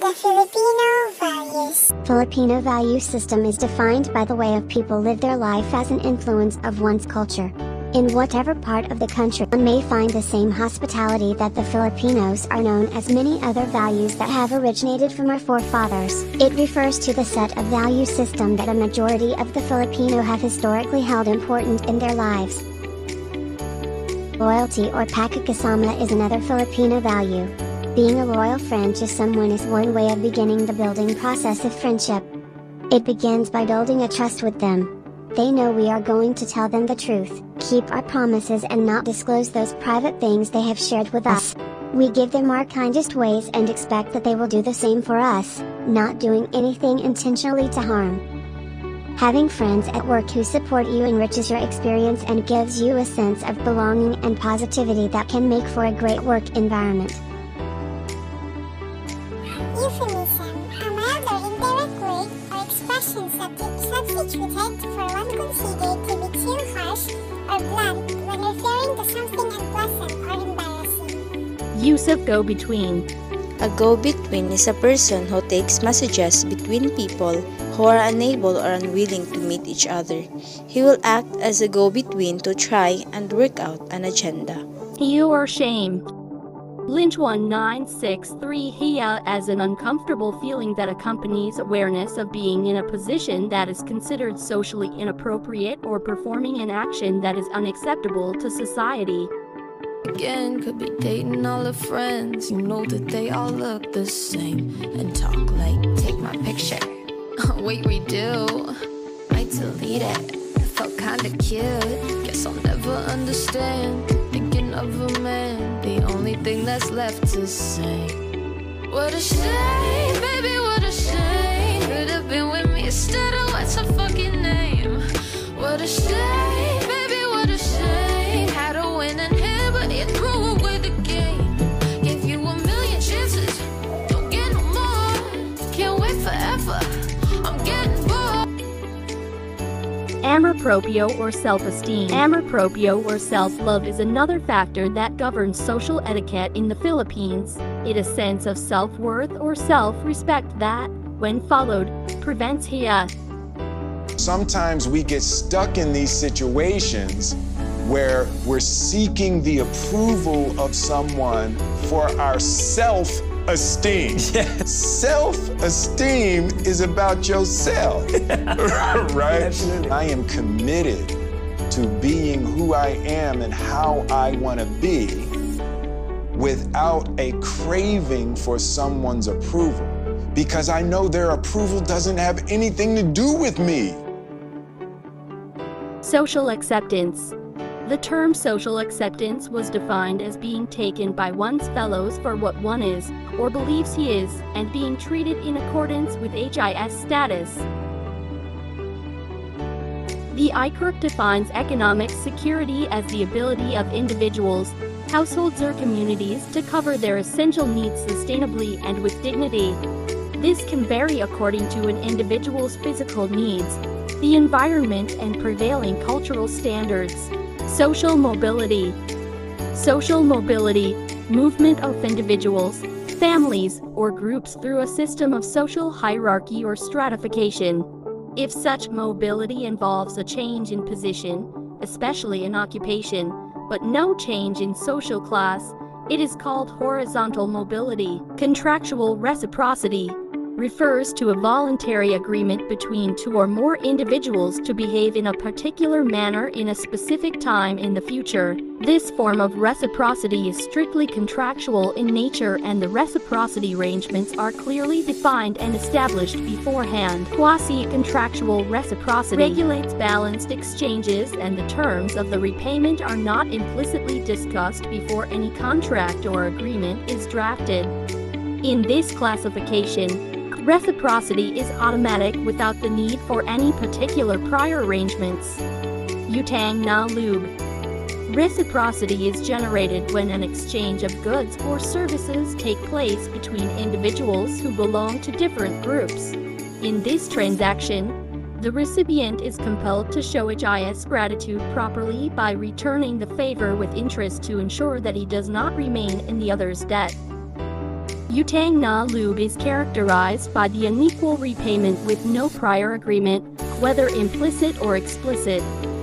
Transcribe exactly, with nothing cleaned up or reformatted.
The Filipino values. Filipino value system is defined by the way of people live their life as an influence of one's culture. In whatever part of the country one may find the same hospitality that the Filipinos are known as many other values that have originated from our forefathers. It refers to the set of value system that a majority of the Filipino have historically held important in their lives. Loyalty or pakikisama is another Filipino value. Being a loyal friend to someone is one way of beginning the building process of friendship. It begins by building a trust with them. They know we are going to tell them the truth, keep our promises and not disclose those private things they have shared with us. We give them our kindest ways and expect that they will do the same for us, not doing anything intentionally to harm. Having friends at work who support you enriches your experience and gives you a sense of belonging and positivity that can make for a great work environment. Euphemism, a mild or indirect word or expression subti- substituted for one considered to be too harsh or blunt when referring to something unpleasant or embarrassing. Use of go-between. A go-between is a person who takes messages between people who are unable or unwilling to meet each other. He will act as a go-between to try and work out an agenda. You or shame. Lynch one nine six three Hia as an uncomfortable feeling that accompanies awareness of being in a position that is considered socially inappropriate or performing an action that is unacceptable to society. Again, could be dating all her friends. You know that they all look the same and talk like, take my picture. Wait, we do. I delete it. It felt kinda cute. Guess I'll never understand. Thinking of a man, the only thing that's left to say. What a shame, baby, what a shame. Could have been with me instead of what's her fucking name. What a shame, baby, what a shame. Had a win in here, but it threw away the game. Gave you a million chances, don't get no more. Can't wait forever, I'm getting bored. Amor proprio or self-esteem. Amor proprio or self-love is another factor that governs social etiquette in the Philippines. It is a sense of self-worth or self-respect that, when followed, prevents hia. Sometimes we get stuck in these situations where we're seeking the approval of someone for our self-esteem. Yes. Self-esteem is about yourself, right? Absolutely. I am committed to being who I am and how I want to be without a craving for someone's approval, because I know their approval doesn't have anything to do with me. Social acceptance. The term social acceptance was defined as being taken by one's fellows for what one is, or believes he is, and being treated in accordance with his status. The I C R C defines economic security as the ability of individuals, households or communities to cover their essential needs sustainably and with dignity. This can vary according to an individual's physical needs, the environment and prevailing cultural standards. Social mobility. Social mobility, movement of individuals, families, or groups through a system of social hierarchy or stratification. If such mobility involves a change in position, especially in occupation, but no change in social class, it is called horizontal mobility. Contractual reciprocity refers to a voluntary agreement between two or more individuals to behave in a particular manner in a specific time in the future. This form of reciprocity is strictly contractual in nature, and the reciprocity arrangements are clearly defined and established beforehand. Quasi-contractual reciprocity regulates balanced exchanges, and the terms of the repayment are not implicitly discussed before any contract or agreement is drafted. In this classification, reciprocity is automatic without the need for any particular prior arrangements. Utang na loob. Reciprocity is generated when an exchange of goods or services take place between individuals who belong to different groups. In this transaction, the recipient is compelled to show his gratitude properly by returning the favor with interest to ensure that he does not remain in the other's debt. Utang Na Lube is characterized by the unequal repayment with no prior agreement, whether implicit or explicit.